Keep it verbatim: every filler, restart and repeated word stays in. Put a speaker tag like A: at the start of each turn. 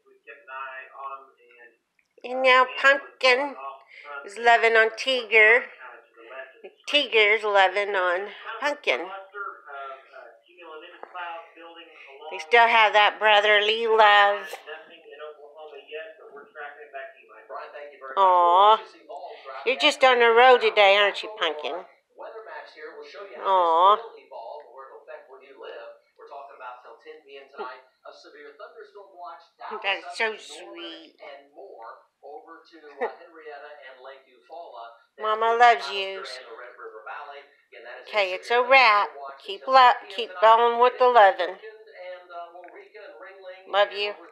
A: And now Pumpkin is loving on Tigger. Tigger's loving on Pumpkin. They still have that brotherly love. Aww. You're just on the road today, aren't you, Pumpkin? Aww. That's so sweet. Mama loves you. Okay, it's a wrap. Keep lo keep going with the loving. Love you.